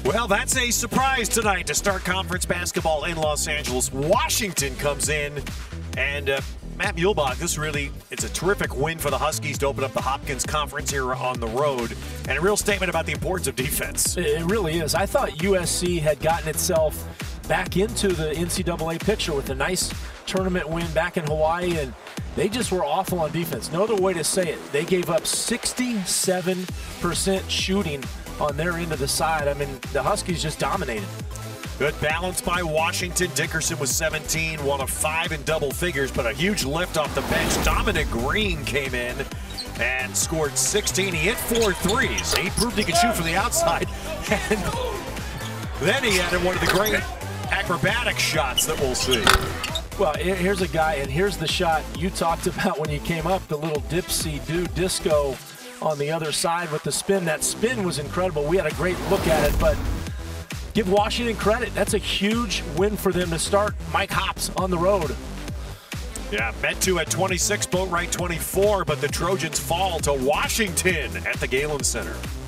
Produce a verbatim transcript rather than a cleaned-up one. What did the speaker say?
Well, that's a surprise tonight to start conference basketball in Los Angeles. Washington comes in, and uh, Matt Muehlebach, this really, it's a terrific win for the Huskies to open up the Hopkins Conference here on the road, and a real statement about the importance of defense. It really is. I thought U S C had gotten itself back into the N C double A picture with a nice tournament win back in Hawaii, and they just were awful on defense. No other way to say it. They gave up sixty-seven percent shooting on their end of the side. I mean, the Huskies just dominated. Good balance by Washington. Dickerson was seventeen, one of five in double figures, but a huge lift off the bench. Dominic Green came in and scored sixteen. He hit four threes. He proved he could shoot from the outside. And then he added one of the great acrobatic shots that we'll see. Well, here's a guy, and here's the shot you talked about when you came up, the little dipsy-do disco on the other side with the spin. That spin was incredible. We had a great look at it, but give Washington credit. That's a huge win for them to start Mike Hops on the road. Yeah, meant to at twenty-six, Boatwright twenty-four, but the Trojans fall to Washington at the Galen Center.